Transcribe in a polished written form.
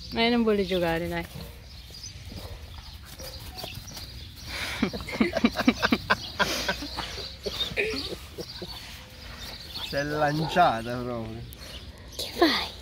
Ma non vuole giocare, dai. Si è lanciata proprio. Che fai?